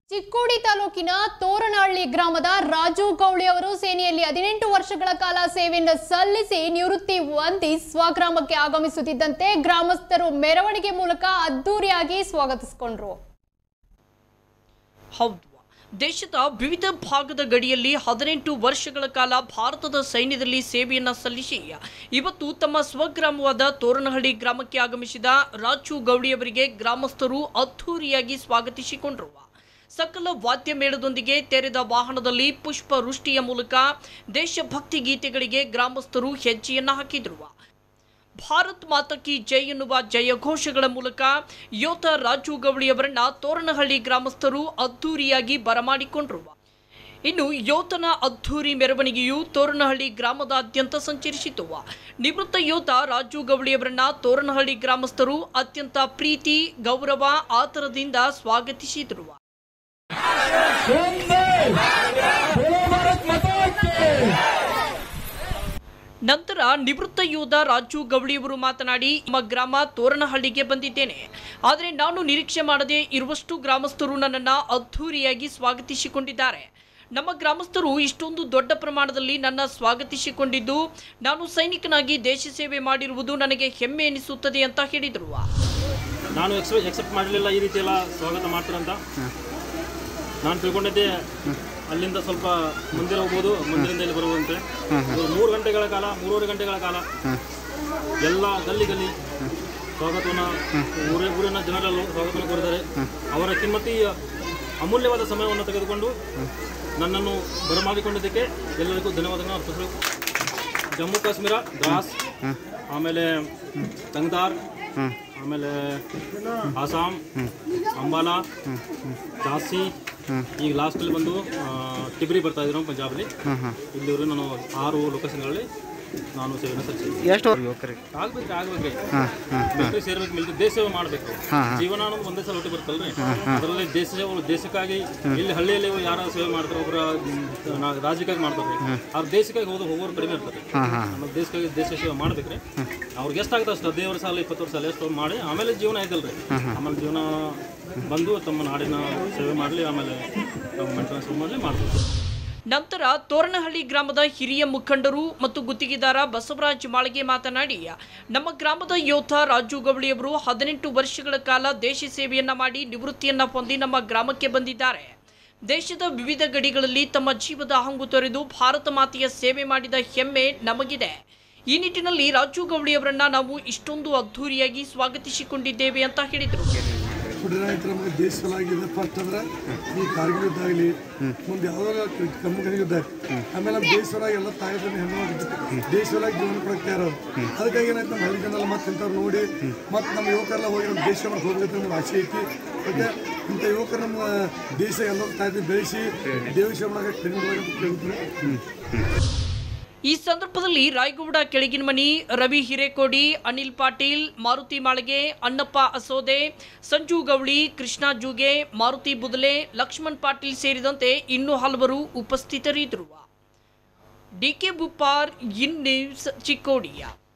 ಚಿಕ್ಕೋಡಿ ತಾಲೂಕಿನ ತೋರಣಹಳ್ಳಿ ಗ್ರಾಮದ ರಾಜು ಗೌಳಿ ಅವರು ಸೇನೆಯಲ್ಲಿ 18 ವರ್ಷಗಳ ಕಾಲ ಸೇವೆಯನ್ನು ಸಲ್ಲಿಸಿ ನಿವೃತ್ತಿ ಹೊಂದಿ ಸ್ವಗ್ರಾಮಕ್ಕೆ ಆಗಮಿಸುತ್ತಿದ್ದಂತೆ ಗ್ರಾಮಸ್ಥರು ಮೆರವಣಿಗೆ ಮೂಲಕ ಅದ್ದೂರಿಯಾಗಿ ಸ್ವಾಗತಿಸಿಕೊಂಡರು. ಹೌದು, ದೇಶದ ವಿವಿಧ ಭಾಗದ ಗಡಿಯಲ್ಲಿ 18 ವರ್ಷಗಳ ಕಾಲ ಭಾರತದ ಸೈನ್ಯದಲ್ಲಿ ಸೇವೆಯನ್ನು ಸಲ್ಲಿಸಿ ಇವತ್ತು ತಮ್ಮ ಸ್ವಗ್ರಾಮವಾದ ತೋರಣಹಳ್ಳಿ ಗ್ರಾಮಕ್ಕೆ ಆಗಮಿಸಿದ ರಾಜು ಗೌಳಿಯವರಿಗೆ ಗ್ರಾಮಸ್ಥರು ಅದ್ದೂರಿಯಾಗಿ ಸ್ವಾಗತಿಸಿಕೊಂಡರು. ಸಕಲ ವಾದ್ಯ ಮೇಳದೊಂದಿಗೆ ತೆರೆದ ವಾಹನದಲ್ಲಿ ಪುಷ್ಪ ವೃಷ್ಟಿಯ ಮೂಲಕ ದೇಶಭಕ್ತಿ ಗೀತೆಗಳಿಗೆ ಗ್ರಾಮಸ್ಥರು ಹೆಜ್ಜೆಯನ್ನು ಹಾಕಿದರು. ಭಾರತ್ ಮಾತಾ ಕಿ ಜೈ ಎನ್ನುವ ಜಯಘೋಷಗಳ ಮೂಲಕ ಯೋಧ ರಾಜು ಗೌಳಿಯವರನ್ನ ತೋರಣಹಳ್ಳಿ ಗ್ರಾಮಸ್ಥರು ಅದ್ದೂರಿಯಾಗಿ ಬರಮಾಡಿಕೊಂಡರು. ಇನ್ನು ಯೋಧನ ಅದ್ದೂರಿ ಮೆರವಣಿಗೆಯು ತೋರಣಹಳ್ಳಿ ಗ್ರಾಮದಾದ್ಯಂತ ಸಂಚರಿಸಿತು. ನಿವೃತ್ತ ಯೋಧ ರಾಜು ಗೌಳಿಯವರನ್ನ ತೋರಣಹಳ್ಳಿ ಗ್ರಾಮಸ್ಥರು ಅತ್ಯಂತ ಪ್ರೀತಿ, ಗೌರವ, ಆದರದಿಂದ ಸ್ವಾಗತಿಸಿದರು. ನಂತರ ನಿವೃತ್ತ ಯೋಧ ರಾಜು ಗೌಳಿಯವರು ಮಾತನಾಡಿ, ನಮ್ಮ ಗ್ರಾಮ ತೋರಣಹಳ್ಳಿಗೆ ಬಂದಿದ್ದೇನೆ, ಆದರೆ ನಾನು ನಿರೀಕ್ಷೆ ಮಾಡದೆ ಇರುವಷ್ಟು ಗ್ರಾಮಸ್ಥರು ನನ್ನನ್ನು ಅದ್ದೂರಿಯಾಗಿ ಸ್ವಾಗತಿಸಿಕೊಂಡಿದ್ದಾರೆ. ನಮ್ಮ ಗ್ರಾಮಸ್ಥರು ಇಷ್ಟೊಂದು ದೊಡ್ಡ ಪ್ರಮಾಣದಲ್ಲಿ ನನ್ನ ಸ್ವಾಗತಿಸಿಕೊಂಡಿದ್ದು ನಾನು ಸೈನಿಕನಾಗಿ ದೇಶ ಸೇವೆ ಮಾಡಿರುವುದು ನನಗೆ ಹೆಮ್ಮೆ ಎನಿಸುತ್ತದೆ ಅಂತ ಹೇಳಿದರು. ನಾನು ಎಕ್ಸೆಪ್ಟ್ ಮಾಡಲಿಲ್ಲ ಈ ರೀತಿ ಎಲ್ಲ ಸ್ವಾಗತ ಮಾಡ್ತಾರಂತ. ನಾನು ತಿಳ್ಕೊಂಡಿದ್ದೆ ಅಲ್ಲಿಂದ ಸ್ವಲ್ಪ ಮುಂದೆ ಹೋಗ್ಬೋದು, ಮುಂದಿನಿಂದ ಇಲ್ಲಿ ಬರುವಂತೆ. 3.5 ಗಂಟೆಗಳ ಕಾಲ ಎಲ್ಲ ಗಲ್ಲಿ ಸ್ವಾಗತವನ್ನು ಊರಿನ ಜನರಲ್ಲೂ ಸ್ವಾಗತವನ್ನು ಕೋರಿದ್ದಾರೆ. ಅವರ ಕಿಮ್ಮತಿ ಅಮೂಲ್ಯವಾದ ಸಮಯವನ್ನು ತೆಗೆದುಕೊಂಡು ನನ್ನನ್ನು ಬರಮಾಡಿಕೊಂಡಿದ್ದಕ್ಕೆ ಎಲ್ಲರಿಗೂ ಧನ್ಯವಾದಗಳನ್ನು ಅರ್ಪಿಸಬೇಕು. ಜಮ್ಮು ಕಾಶ್ಮೀರ, ದ್ರಾಸ್, ಆಮೇಲೆ ತಂಗ್ದಾರ್, ಆಮೇಲೆ ಆಸಾಂ, ಅಂಬಾಲಾ, ಝಾನ್ಸಿ, ಈಗ ಲಾಸ್ಟಲ್ಲಿ ಬಂದು ಟಿಬ್ರಿ ಬರ್ತಾ ಇದ್ರು ಪಂಜಾಬಲ್ಲಿ. ಇಲ್ಲಿವರು ನಾನು 6 ಲೊಕೇಶನ್ಗಳಲ್ಲಿ ನಾನು ಸೇವೆಯನ್ನು ಸಲ್ಲಿಸಿದ್ದೀನಿ. ಆಗ್ಬೇಕು ಸೇರ್ಬೇಕು, ದೇಶ ಸೇವೆ ಮಾಡಬೇಕು. ಜೀವನ ಅನ್ನೋದು ಒಂದೇ ಸಲ ಒಟ್ಟು ಬರ್ತಲ್ರಿ. ಅದರಲ್ಲಿ ದೇಶಕ್ಕಾಗಿ ಇಲ್ಲಿ ಹಳ್ಳಿಯಲ್ಲಿ ಯಾರು ಸೇವೆ ಮಾಡ್ತಾರೆ, ಒಬ್ಬರ ರಾಜ್ಯಕ್ಕಾಗಿ ಮಾಡ್ತಾರೆ, ಅವ್ರ ದೇಶಕ್ಕಾಗಿ ಹೋಗೋರು ಕಡಿಮೆ ಇರ್ತಾರೆ. ನಮ್ಮ ದೇಶಕ್ಕಾಗಿ ದೇಶ ಸೇವೆ ಮಾಡ್ಬೇಕ್ರಿ. ಅವ್ರಿಗೆ ಎಷ್ಟಾಗುತ್ತೆ ಅಷ್ಟು 15 ವರ್ಷ 20 ವರ್ಷ ಎಷ್ಟು ಮಾಡಿ ಆಮೇಲೆ ಜೀವನ ಐತಲ್ರಿ. ಆಮೇಲೆ ಜೀವನ ಬಂದು ತಮ್ಮ ನಾಡಿನ ಸೇವೆ ಮಾಡಲಿ, ಆಮೇಲೆ ತಮ್ಮ ಮೇಂಟೆನೆನ್ಸ್ ಮಾಡಲಿ ಮಾಡ್ತಾರೆ. ನಂತರ ತೋರಣಹಳ್ಳಿ ಗ್ರಾಮದ ಹಿರಿಯ ಮುಖಂಡರು ಮತ್ತು ಗುತ್ತಿಗೆದಾರ ಬಸವರಾಜ್ ಮಾಳಿಗೆ ಮಾತನಾಡಿ, ನಮ್ಮ ಗ್ರಾಮದ ಯೋಧ ರಾಜು ಗೌಳಿಯವರು 18 ವರ್ಷಗಳ ಕಾಲ ದೇಶ ಸೇವೆಯನ್ನ ಮಾಡಿ ನಿವೃತ್ತಿಯನ್ನ ಹೊಂದಿ ನಮ್ಮ ಗ್ರಾಮಕ್ಕೆ ಬಂದಿದ್ದಾರೆ. ದೇಶದ ವಿವಿಧ ಗಡಿಗಳಲ್ಲಿ ತಮ್ಮ ಜೀವದ ಹಂಗು ತೊರೆದು ಭಾರತ ಮಾತೆಯ ಸೇವೆ ಮಾಡಿದ ಹೆಮ್ಮೆ ನಮಗಿದೆ. ಈ ನಿಟ್ಟಿನಲ್ಲಿ ರಾಜು ಗೌಳಿಯವರನ್ನ ನಾವು ಇಷ್ಟೊಂದು ಅದ್ದೂರಿಯಾಗಿ ಸ್ವಾಗತಿಸಿಕೊಂಡಿದ್ದೇವೆ ಅಂತ ಹೇಳಿದರು. ರೈತರು ನಮಗೆ ದೇಶವಾಗಿದೆ. ಫಸ್ಟ್ ಅಂದ್ರೆ ಈ ಕಾರ್ಗಿಲ್ ಯುದ್ಧ ಆಗಲಿ, ಮುಂದೆ ಯಾವುದೋ ಕಮ್ಮಿ ಯುದ್ಧ, ಆಮೇಲೆ ನಮ್ಮ ದೇಶವಾಗಿ ಎಲ್ಲ ತಾಯಿದ್ರೆ ಹೆಣ್ಣು ದೇಶವಾಗಿ ಜೀವನ ಕೊಡಕ್ಕೆ ಇರೋರು. ಅದಕ್ಕಾಗಿ ಏನಾಯ್ತು, ನಮ್ಮ ಹಳ್ಳಿ ಜನಲ್ಲ ಮತ್ತೆ ಇಂಥವ್ರು ನೋಡಿ ಮತ್ತು ನಮ್ಮ ಯುವಕರೆಲ್ಲ ಹೋಗಿ ನಮ್ಮ ದೇಶ ಹೋಗ್ಬೇಕು ನಮ್ಗೆ ಆಸೆ ಐತಿ. ಮತ್ತೆ ಇಂಥ ಯುವಕರು ನಮ್ಮ ದೇಶ ಎಲ್ಲ ತಾಯಿ ಬೆಳೆಸಿ ದೇಶ ಮಾಡೋಕೆ ಕೇಳ್ತಾರೆ. ಈ ಸಂದರ್ಭದಲ್ಲಿ ರಾಯಗೌಡ ಕೆಳಗಿನಮನಿ, ರವಿ ಹಿರೇಕೋಡಿ, ಅನಿಲ್ ಪಾಟೀಲ್, ಮಾರುತಿ ಮಾಳಿಗೆ, ಅಣ್ಣಪ್ಪ ಅಸೋದೆ, ಸಂಜು ಗೌಳಿ, ಕೃಷ್ಣ ಜೂಗೆ, ಮಾರುತಿ ಬುದಲೆ, ಲಕ್ಷ್ಮಣ್ ಪಾಟೀಲ್ ಸೇರಿದಂತೆ ಇನ್ನೂ ಹಲವರು ಉಪಸ್ಥಿತರಿದ್ದರು. D K Buppar, in news, ಚಿಕ್ಕೋಡಿಯ.